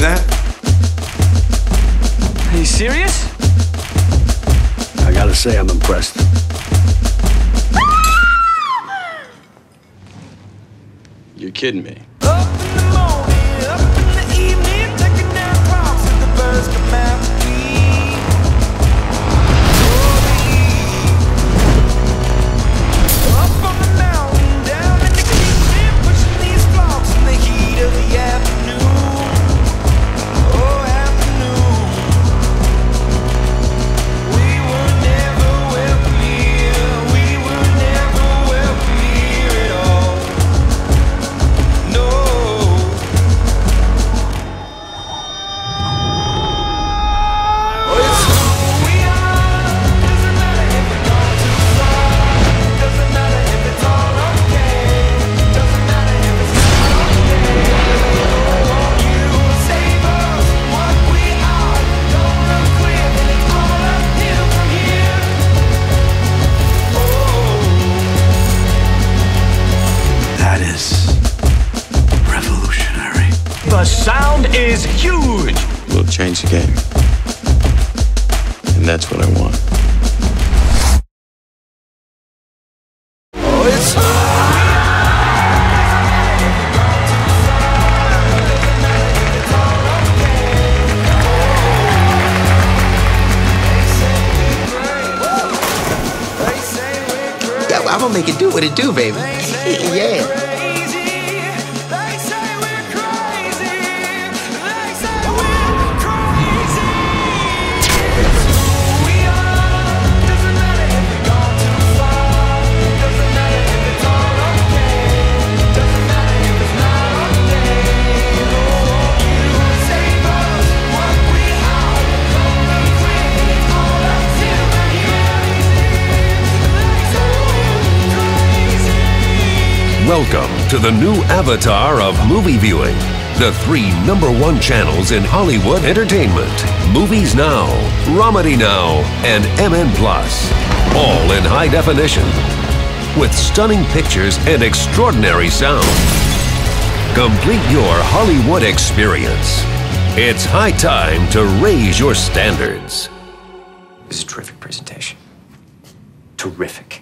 that? Are you serious? I gotta say, I'm impressed. You're kidding me. Up in the morning, up in the evening, taking down rocks and the birds come out to eat. Up on the mountain, down in the kitchen, pushing these flocks in the heat of the afternoon. Oh, afternoon. We were never welcome here. We were never welcome here at all. No. It's who we are. Doesn't matter if we've gone too far. Doesn't matter if it's all okay. Doesn't matter if it's not okay. You save us what we are. Don't run clear, and it's all uphill from here. That is revolutionary. The sound is huge. We'll change the game. And that's what I want. Oh, it's who we are. Yeah, I'm gonna make it do what it do, baby. Yeah. Welcome to the new avatar of movie viewing. The 3 #1 channels in Hollywood entertainment. Movies Now, Romedy Now, and MN Plus. All in high definition. With stunning pictures and extraordinary sound. Complete your Hollywood experience. It's high time to raise your standards. This is a terrific presentation. Terrific.